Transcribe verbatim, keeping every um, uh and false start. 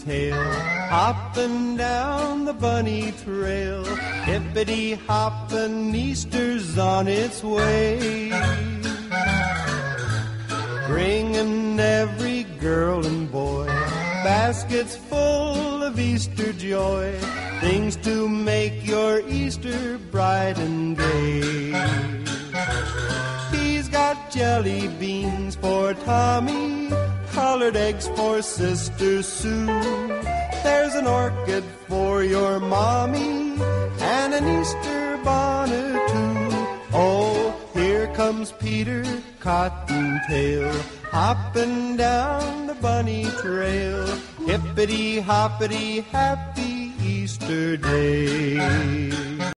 tail, hopping down the bunny trail. Hippity-hoppin', Easter's on its way, bringing every girl and boy baskets full of Easter joy, things to make your Easter bright and gay. He's got jelly beans for Tommy, colored eggs for Sister Sue. There's an orchid for your mommy, and an Easter bonnet too. Oh, here comes Peter Cottontail, hopping down the bunny trail. Hippity-hoppity, happy Easter day.